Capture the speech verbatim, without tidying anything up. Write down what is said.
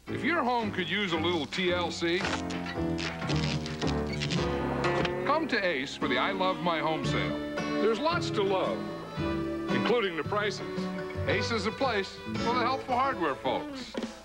If your home could use a little T L C, come to Ace for the I Love My Home sale. There's lots to love, including the prices. Ace is a place for the helpful hardware folks.